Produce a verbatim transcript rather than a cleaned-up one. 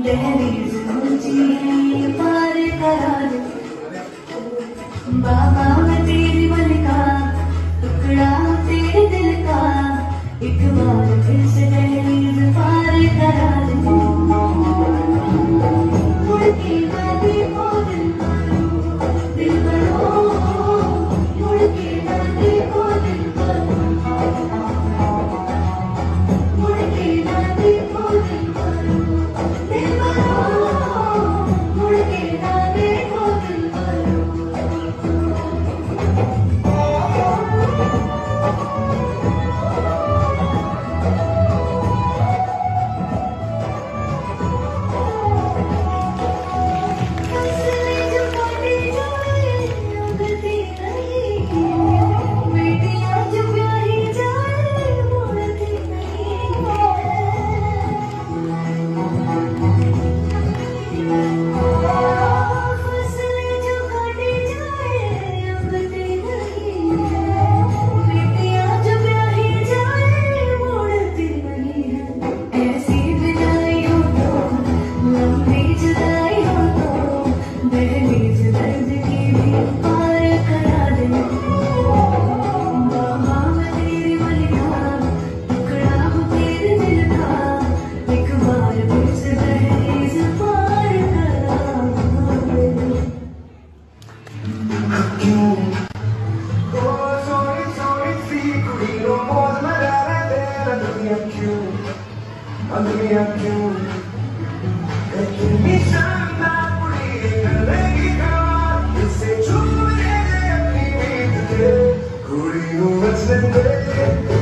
दहलीज ऊंची है पार करा दे बाबा मैं तेरी मलिका टुकड़ा हूँ तेरे दिल का एक बार फिर से दहलीज पार करा दे मुड़ के ना देखो दिल भरो दिल भरो मुड़ के ना देखो दिल भरो मुड़ के ना देखो दिल भरो दिल भरो मुड़ के ना देखो दिल भरो दुनिया क्यों लेकिन शाना पूरी करेगी कार इसे छू ले अपनी मीत के कुड़ी हूँ बचने दे